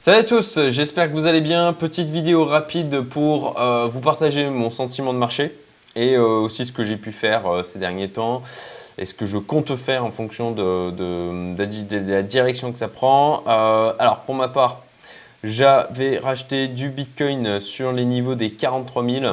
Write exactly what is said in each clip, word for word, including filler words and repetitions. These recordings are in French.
Salut à tous, j'espère que vous allez bien. Petite vidéo rapide pour euh, vous partager mon sentiment de marché et euh, aussi ce que j'ai pu faire euh, ces derniers temps et ce que je compte faire en fonction de, de, de, de la direction que ça prend. Euh, alors pour ma part, j'avais racheté du Bitcoin sur les niveaux des quarante-trois mille.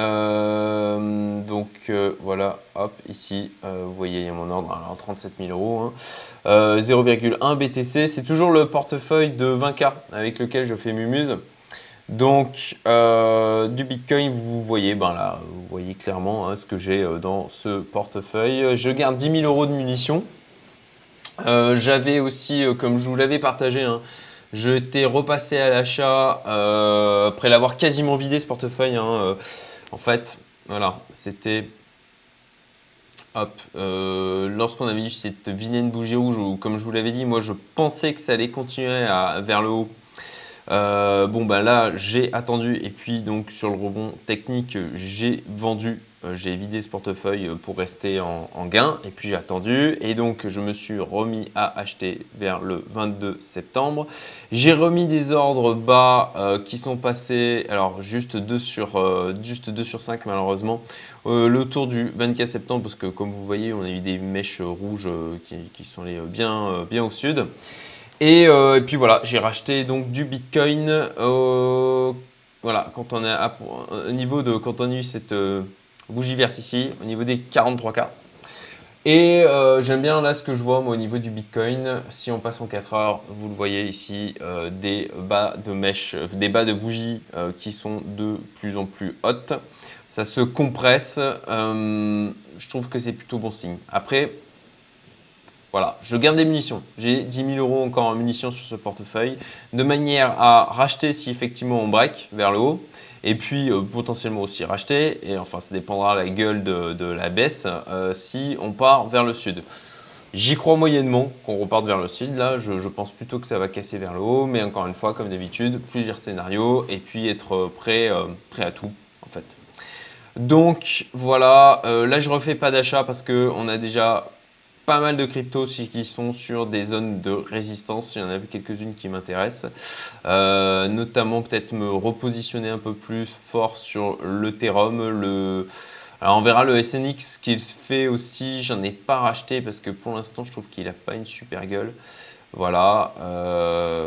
Euh, donc euh, voilà, hop, ici, euh, vous voyez, il y a mon ordre, alors trente-sept mille euros. Hein. Euh, zéro virgule un B T C, c'est toujours le portefeuille de vingt K avec lequel je fais Mumuse. Donc euh, du Bitcoin, vous voyez, ben là, vous voyez clairement hein, ce que j'ai dans ce portefeuille. Je garde dix mille euros de munitions. Euh, J'avais aussi, euh, comme je vous l'avais partagé, hein, je t'ai repassé à l'achat euh, après l'avoir quasiment vidé ce portefeuille. Hein, euh, en fait, voilà, c'était hop. Euh, Lorsqu'on avait eu cette vilaine bougie rouge, où, comme je vous l'avais dit, moi je pensais que ça allait continuer à, vers le haut. Euh, bon ben là j'ai attendu et puis donc sur le rebond technique j'ai vendu, euh, j'ai vidé ce portefeuille pour rester en, en gain et puis j'ai attendu et donc je me suis remis à acheter vers le vingt-deux septembre. J'ai remis des ordres bas euh, qui sont passés, alors juste deux sur, euh, juste deux sur cinq malheureusement, euh, le tour du vingt-quatre septembre parce que comme vous voyez on a eu des mèches rouges euh, qui, qui sont allées bien, euh, bien au sud. Et, euh, et puis voilà, j'ai racheté donc du Bitcoin. Euh, voilà, quand on est à, au niveau de quand on a eu cette euh, bougie verte ici, au niveau des quarante-trois K. Et euh, j'aime bien là ce que je vois moi, au niveau du Bitcoin. Si on passe en quatre heures, vous le voyez ici, euh, des bas de mèche, des bas de bougies euh, qui sont de plus en plus hautes. Ça se compresse. Euh, je trouve que c'est plutôt bon signe. Après. Voilà, je garde des munitions. J'ai dix mille euros encore en munitions sur ce portefeuille, de manière à racheter si effectivement on break vers le haut, et puis euh, potentiellement aussi racheter, et enfin ça dépendra de la gueule de, de la baisse, euh, si on part vers le sud. J'y crois moyennement qu'on reparte vers le sud, là je, je pense plutôt que ça va casser vers le haut, mais encore une fois, comme d'habitude, plusieurs scénarios, et puis être prêt, euh, prêt à tout en fait. Donc voilà, euh, là je refais pas d'achat parce qu'on a déjà pas mal de cryptos qui sont sur des zones de résistance. Il y en a quelques-unes qui m'intéressent. Euh, notamment peut-être me repositionner un peu plus fort sur l'Ethereum. Le... Alors on verra le S N X qu'il fait aussi. J'en ai pas racheté parce que pour l'instant je trouve qu'il n'a pas une super gueule. Voilà. Euh...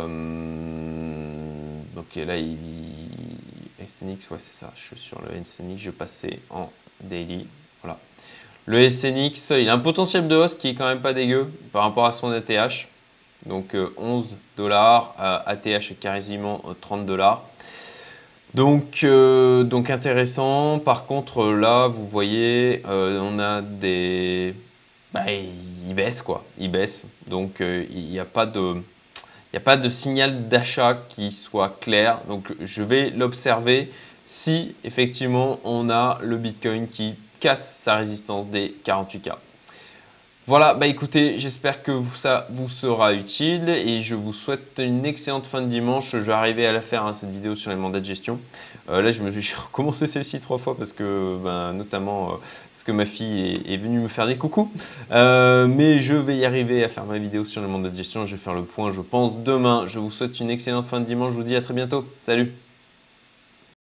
Donc là il... S N X, ouais c'est ça. Je suis sur le S N X, je passais en daily. Voilà. Le S N X, il a un potentiel de hausse qui est quand même pas dégueu par rapport à son A T H. Donc euh, onze dollars, euh, A T H est quasiment trente dollars. Donc, euh, donc intéressant. Par contre, là, vous voyez, euh, on a des... Bah, il baisse quoi, il baisse. Donc, euh, il n'y a pas de... Il n'y a pas de signal d'achat qui soit clair. Donc, je vais l'observer si effectivement on a le Bitcoin qui casse sa résistance des quarante-huit K. Voilà, bah écoutez, j'espère que ça vous sera utile et je vous souhaite une excellente fin de dimanche. Je vais arriver à la faire, hein, cette vidéo sur les mandats de gestion. Euh, là, je me suis recommencé celle-ci trois fois parce que, ben, notamment, euh, parce que ma fille est, est venue me faire des coucous. Euh, mais je vais y arriver à faire ma vidéo sur les mandats de gestion. Je vais faire le point, je pense, demain. Je vous souhaite une excellente fin de dimanche. Je vous dis à très bientôt. Salut!